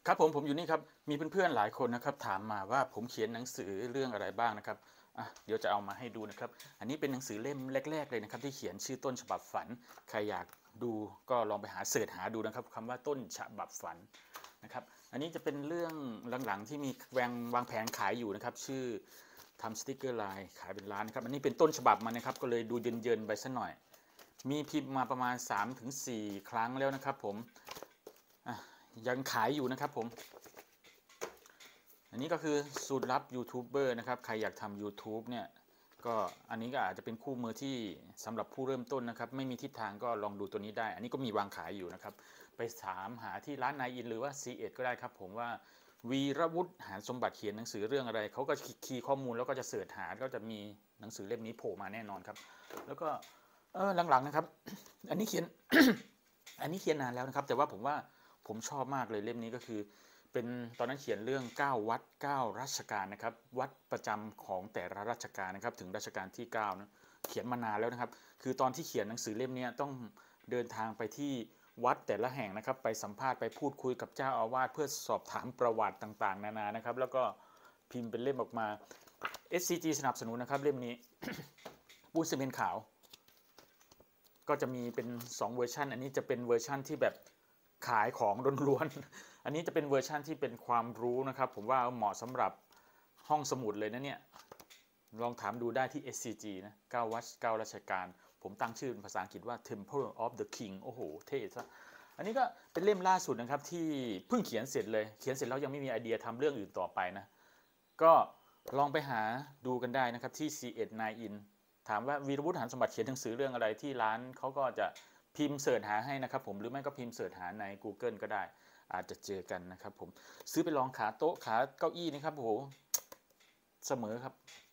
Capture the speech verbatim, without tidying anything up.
ครับผมผมอยู่นี่ครับมีเพื่อนๆหลายคนนะครับถามมาว่าผมเขียนหนังสือเรื่องอะไรบ้างนะครับอ่ะเดี๋ยวจะเอามาให้ดูนะครับอันนี้เป็นหนังสือเล่มแรกๆเลยนะครับที่เขียนชื่อต้นฉบับฝันใครอยากดูก็ลองไปหาเสิร์ชหาดูนะครับคำว่าต้นฉบับฝันนะครับอันนี้จะเป็นเรื่องหลังๆที่มีวางวางแผนขายอยู่นะครับชื่อทำสติกเกอร์ไลน์ขายเป็นล้านนะครับอันนี้เป็นต้นฉบับมานะครับก็เลยดูเยินๆไปสักหน่อยมีพิมพ์มาประมาณ สามถึงสี่ ครั้งแล้วนะครับผมยังขายอยู่นะครับผมอันนี้ก็คือสูตรลับยูทูบเบอร์นะครับใครอยากทำ YouTube เนี่ยก็อันนี้ก็อาจจะเป็นคู่มือที่สำหรับผู้เริ่มต้นนะครับไม่มีทิศทางก็ลองดูตัวนี้ได้อันนี้ก็มีวางขายอยู่นะครับไปถามหาที่ร้านนายอินหรือว่า ซี เอ็ด ก็ได้ครับผมว่าวีรวุฒิหาสมบัติเขียนหนังสือเรื่องอะไรเขาก็คีย์ข้อมูลแล้วก็จะเสิร์ชหาก็จะมีหนังสือเล่มนี้โผล่มาแน่นอนครับแล้วก็เออหลังๆนะครับอันนี้เขียน อันนี้เขียนนานแล้วนะครับแต่ว่าผมว่าผมชอบมากเลยเล่มนี้ก็คือเป็นตอนนั้นเขียนเรื่องเก้าวัดเก้าราชการนะครับวัดประจำของแต่ละราชการนะครับถึงรัชกาลที่เก้านะเขียนมานานแล้วนะครับคือตอนที่เขียนหนังสือเล่มนี้ต้องเดินทางไปที่วัดแต่ละแห่งนะครับไปสัมภาษณ์ไปพูดคุยกับเจ้าอาวาสเพื่อสอบถามประวัติต่างๆนานานะครับแล้วก็พิมพ์เป็นเล่มออกมา เอส ซี จี สนับสนุนนะครับเล่มนี้ ปูนซีเมนต์ขาวก็จะมีเป็นสองเวอร์ชันอันนี้จะเป็นเวอร์ชันที่แบบขายของล้วนๆอันนี้จะเป็นเวอร์ชันที่เป็นความรู้นะครับผมว่าเหมาะสำหรับห้องสมุดเลยนะเนี่ยลองถามดูได้ที่ เอส ซี จี นะเก้าวัดเก้าราชการผมตั้งชื่อเป็นภาษาอังกฤษว่า Temple of the King โอ้โหเท่ซะอันนี้ก็เป็นเล่มล่าสุดนะครับที่เพิ่งเขียนเสร็จเลยเขียนเสร็จแล้วยังไม่มีไอเดียทำเรื่องอื่นต่อไปนะก็ลองไปหาดูกันได้นะครับที่ ซี เอ็ด นายอินถามว่าวีรวุฒิหาสมบัติเขียนหนังสือเรื่องอะไรที่ร้านเขาก็จะพิมพ์เสิร์ชหาให้นะครับผมหรือไม่ก็พิมพ์เสิร์ชหาใน Google ก็ได้อาจจะเจอกันนะครับผมซื้อไปลองขาโต๊ะขาเก้าอี้นะครับโอ้โหเสมอครับ